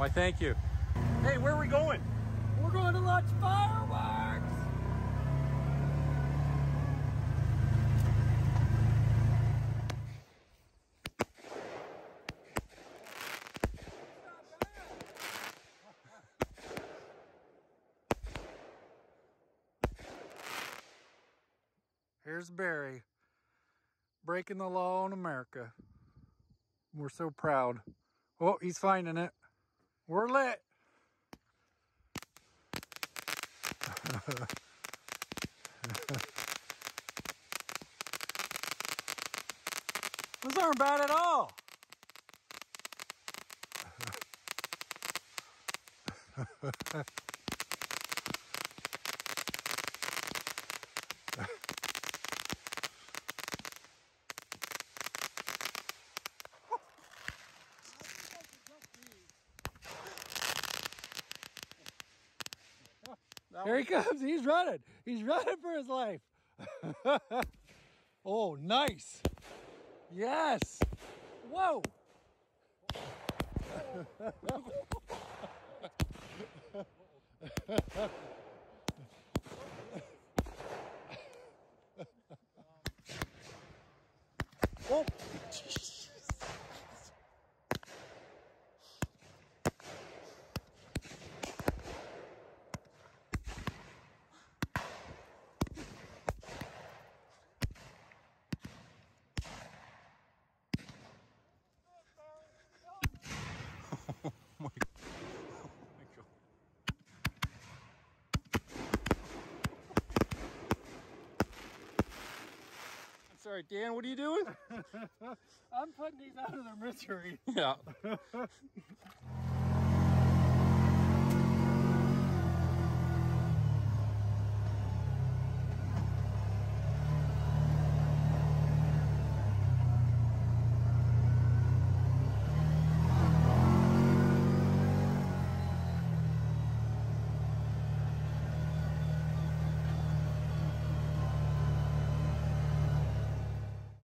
Why, thank you. Hey, where are we going? We're going to launch fireworks! Here's Barry, breaking the law in America. We're so proud. Oh, he's finding it. We're lit. Those aren't bad at all. Here he comes. He's running. He's running for his life. Oh, nice. Yes. Whoa. Oh. Oh my God. I'm sorry, Dan, what are you doing? I'm putting these out of their misery. Yeah.